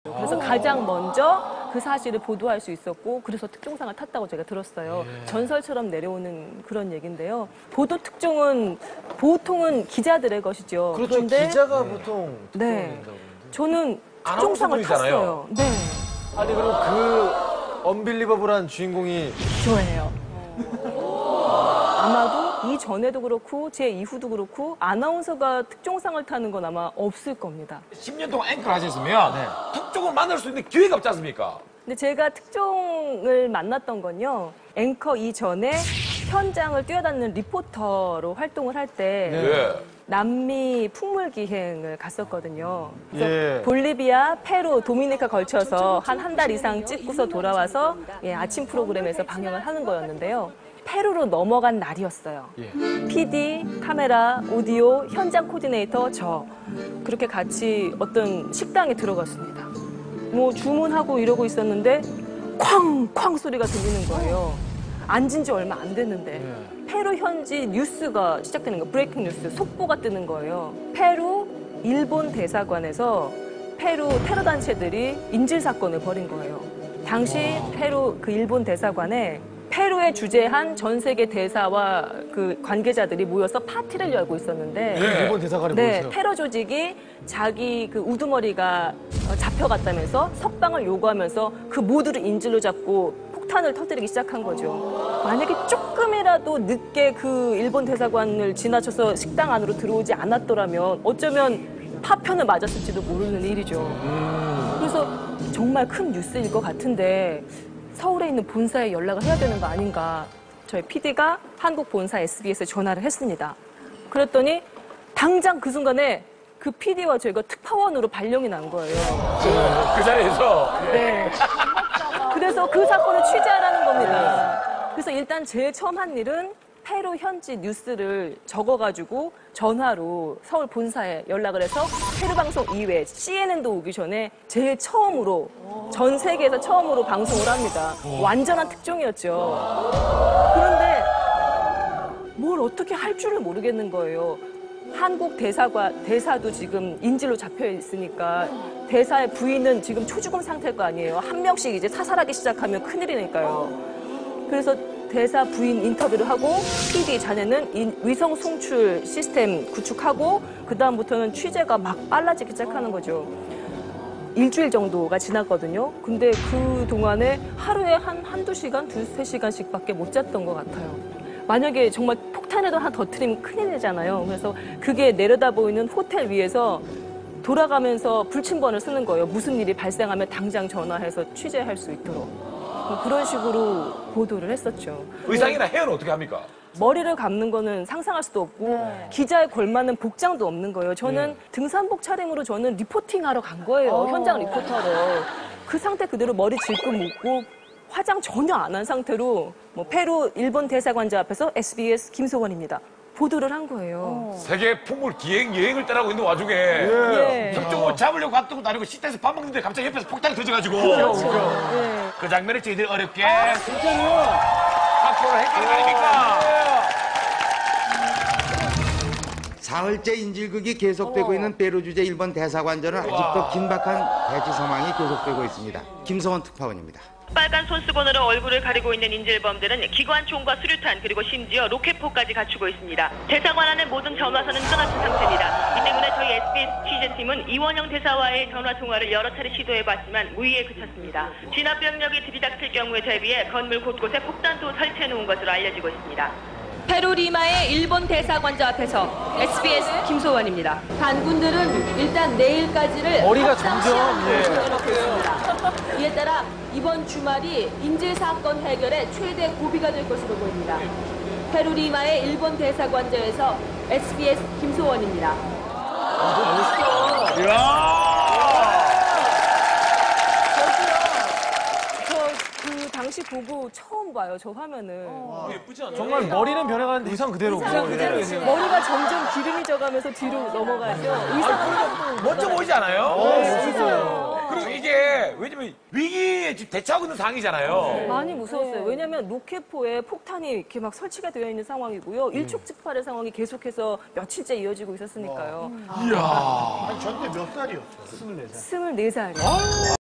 그래서 가장 먼저 그 사실을 보도할 수 있었고 그래서 특종상을 탔다고 제가 들었어요. 전설처럼 내려오는 그런 얘기인데요. 보도 특종은 보통은 기자들의 것이죠. 그렇죠. 그런데 기자가 보통 특종을 네, 낸다고 그러는데. 저는 특종상을 탔어요. 네, 아니 그럼 그 언빌리버블한 주인공이 좋아해요. 아마도 이전에도 그렇고 제 이후도 그렇고 아나운서가 특종상을 타는 건 아마 없을 겁니다. 10년 동안 앵커를 하셨으면 특종을 만날 수 있는 기회가 없지 않습니까? 근데 제가 특종을 만났던 건요. 앵커 이전에 현장을 뛰어다니는 리포터로 활동을 할 때 예. 남미 풍물 기행을 갔었거든요. 그래서 예. 볼리비아, 페루, 도미니카 걸쳐서 한 달 이상 찍고서 돌아와서 아침 프로그램에서 방영을 하는 거였는데요. 페루로 넘어간 날이었어요. PD, 카메라, 오디오, 현장 코디네이터, 저 그렇게 같이 어떤 식당에 들어갔습니다. 뭐 주문하고 이러고 있었는데 쾅쾅 소리가 들리는 거예요. 앉은 지 얼마 안 됐는데 페루 현지 뉴스가 시작되는 거예요. 브레이킹 뉴스, 속보가 뜨는 거예요. 페루 일본 대사관에서 페루 테러 단체들이 인질 사건을 벌인 거예요. 당시 페루 그 일본 대사관에 페루에 주재한 전 세계 대사와 그 관계자들이 모여서 파티를 열고 있었는데 일본 대사관에 네, 모였어요. 테러 조직이 자기 그 우두머리가 잡혀갔다면서 석방을 요구하면서 그 모두를 인질로 잡고 폭탄을 터뜨리기 시작한 거죠. 만약에 조금이라도 늦게 그 일본 대사관을 지나쳐서 식당 안으로 들어오지 않았더라면 어쩌면 파편을 맞았을지도 모르는 일이죠. 그래서 정말 큰 뉴스일 것 같은데 서울에 있는 본사에 연락을 해야 되는 거 아닌가. 저희 PD가 한국 본사 SBS에 전화를 했습니다. 그랬더니 당장 그 순간에 그 PD와 저희가 특파원으로 발령이 난 거예요. 그 자리에서. 네. 그래서 그 사건을 취재하라는 겁니다. 그래서 일단 제일 처음 한 일은 페루 현지 뉴스를 적어가지고 전화로 서울 본사에 연락을 해서 페루 방송 이외에 CNN도 오기 전에 제일 처음으로 전 세계에서 처음으로 방송을 합니다. 완전한 특종이었죠. 그런데 뭘 어떻게 할 줄을 모르겠는 거예요. 한국 대사도 지금 인질로 잡혀 있으니까 대사의 부인은 지금 초죽음 상태일 거 아니에요. 한 명씩 이제 사살하기 시작하면 큰일이니까요. 그래서 대사 부인 인터뷰를 하고 PD 자네는 위성 송출 시스템 구축하고 그다음부터는 취재가 막 빨라지기 시작하는 거죠. 일주일 정도가 지났거든요. 근데 그 동안에 하루에 한두 시간, 두세 시간씩밖에 못 잤던 것 같아요. 만약에 정말 폭탄이라도 하나 터뜨리면 큰일이잖아요. 그래서 그게 내려다 보이는 호텔 위에서 돌아가면서 불침번을 쓰는 거예요. 무슨 일이 발생하면 당장 전화해서 취재할 수 있도록. 그런 식으로 보도를 했었죠. 의상이나 헤어는 어떻게 합니까? 머리를 감는 거는 상상할 수도 없고 기자에 걸맞는 복장도 없는 거예요. 저는 등산복 차림으로 저는 리포팅하러 간 거예요. 현장 리포터로. 그 상태 그대로 머리 질끈 묶고 화장 전혀 안 한 상태로 뭐 페루 일본 대사관자 앞에서 SBS 김소원입니다. 보도를 한 거예요. 세계 풍물 기행 여행을 떠나고 있는 와중에 예. 특종을 잡으려고 갔던 것도 아니고 식당에서 밥 먹는데 갑자기 옆에서 폭탄이 터져가지고 네. 그 장면을 저희들이 어렵게 확보를 했던 거 아닙니까? 사흘째 인질극이 계속되고 있는 페루 주재 일본 대사관전은 아직도 긴박한 대치 상황이 계속되고 있습니다. 김성원 특파원입니다. 빨간 손수건으로 얼굴을 가리고 있는 인질범들은 기관총과 수류탄 그리고 심지어 로켓포까지 갖추고 있습니다. 대사관 안의 모든 전화선은 끊어진 상태입니다. 이 때문에 저희 SBS 취재팀은 이원영 대사와의 전화통화를 여러 차례 시도해봤지만 무의에 그쳤습니다. 진압병력이 들이닥칠 경우에 대비해 건물 곳곳에 폭탄도 설치해놓은 것으로 알려지고 있습니다. 페루 리마의 일본 대사관자 앞에서 SBS 김소원입니다. 반군들은 일단 내일까지를 머리가 점점 있습니다. 이에 따라 이번 주말이 인질 사건 해결의 최대 고비가 될 것으로 보입니다. 페루 리마의 일본 대사관자에서 SBS 김소원입니다. 그 당시 보고 처음 봐요, 저 화면을. 정말 머리는 변해가는데 의상 그대로고. 머리가 점점 기름이 져가면서 뒤로 넘어가죠. 의상은 멋져 보이지 않아요? 진짜요. 그리고 이게 왜냐면 위기에 지금 대처하고 있는 상황이잖아요. 많이 무서웠어요. 왜냐하면 로켓포에 폭탄이 이렇게 막 설치가 되어 있는 상황이고요. 일촉즉발의 상황이 계속해서 며칠째 이어지고 있었으니까요. 이야. 아니, 저때 몇 살이었죠? 24살. 24살이요.